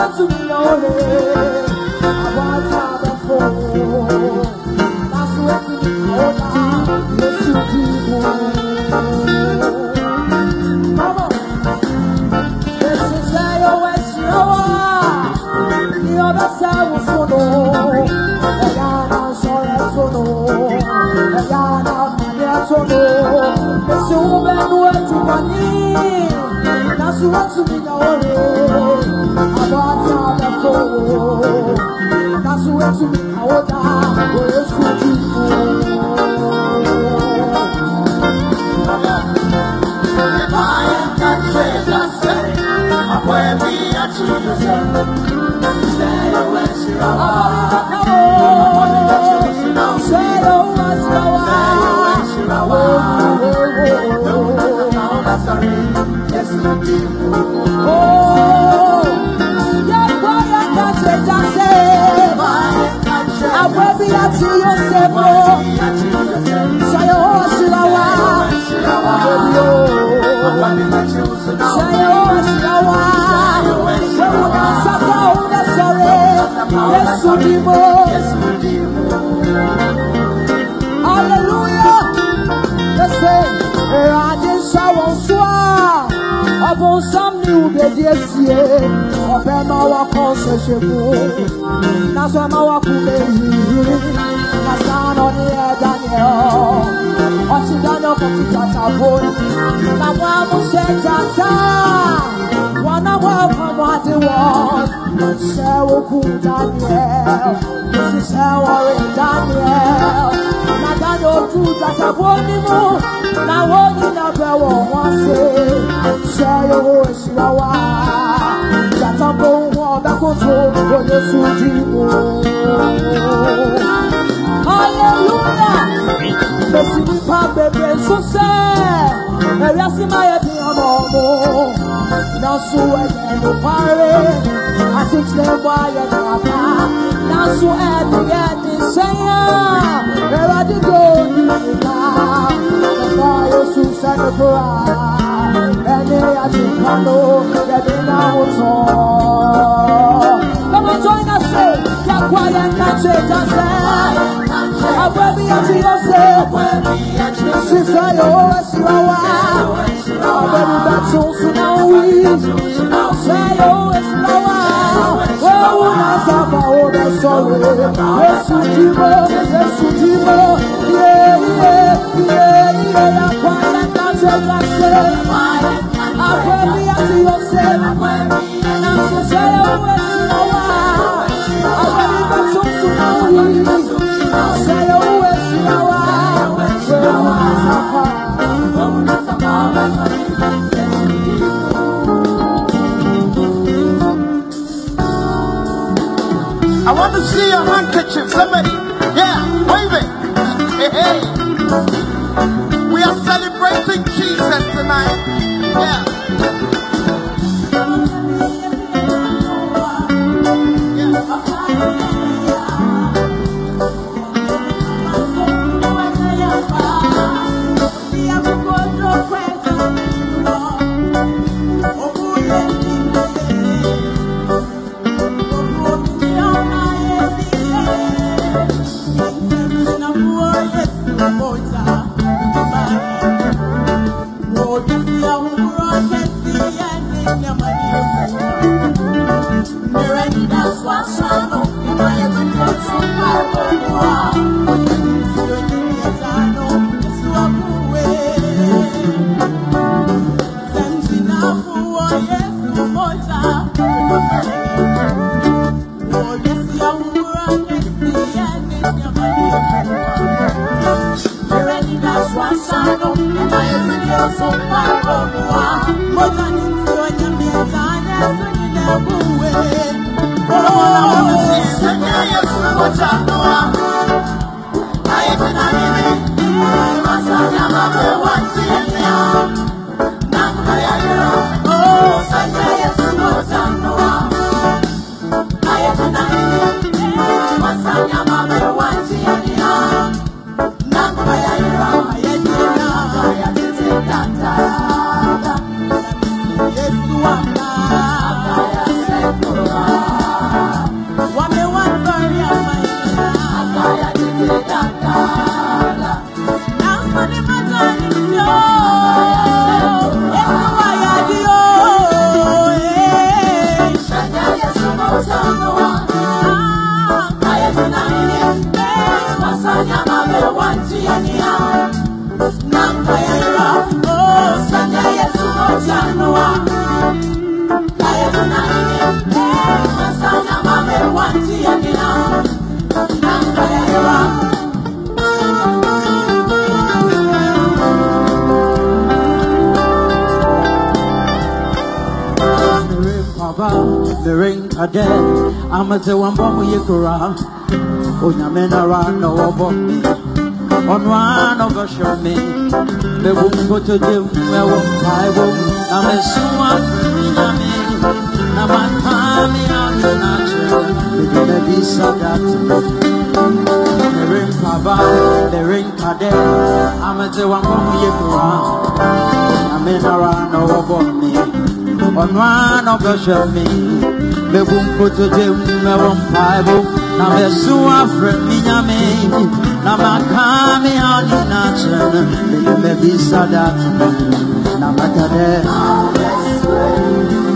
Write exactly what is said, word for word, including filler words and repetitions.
what to be only. I want to have a phone. That's what to be only. Yes, you do. Mama, this is how you wish you are. The other side was for no. The Yana sorry for no. The Yana money for no. The Suman went to money. That's what to be only. That's what to be our dad. Where's the people? If I am not safe, that's safe. I'm where we are children. Say, oh, where's your hour? Say, oh, where's your hour? No, that's not that's sorry. Yes, the people. Oh, yeah, why I can't say that say. I will be at yourself. Say, oh, Shilawa. Say, oh, Shilawa. Yes, hallelujah. Let's say, I just saw soir. Avant some new baby, or Bema walk that's why my walk will be. I stand on the air, Daniel. Or she done up on the Tata. Now, one will say, Tata. One of welcome what the world. Sarah Cool Daniel. This is our Daniel. Now, Daniel, two Tata, one more. Now, one in a bell, one say, Sarah, oh, she Tata, go on, that goes over the Suji. Hallelujah. The city pump, baby, so sad. And that's in my piano. Now, so I can party. I think they're wired. Now, so I can get this. Where I did go, now. The fire soon set the bride. And they are to handle that they now saw. Come on, join us, say, yeah, quiet and say, just say. I will be at yourself. Sister, you always know why. I will be back soon, so now we say, you always know why. Oh, when I saw my own sorry. Yes, you do, yes, you do. Yeah, yeah, yeah, yeah. I quiet and say, just say. I will be at yourself. Now, so say, you always know why. I will be back soon, so now we say, you always know why. I want to see your handkerchief, somebody. Yeah, wave it. Hey, hey. We are celebrating Jesus tonight. Yeah. That's why I know, and I am the girl so far. papa, the ring cadet. I'm a the one bomb you cry. Oh, Yamena ran no about me. On one of us show me. The womb go to the well, I won't. I'm a swamp. I'm a family on the natural. The baby said that. The ring papa, the ring cadet. I'm a the one bomb you cry. I'm in around no about me. On one of us show me. The womb go to the well, I won't. Na besu afre minyame na makame ani nache me me bisa dat na makade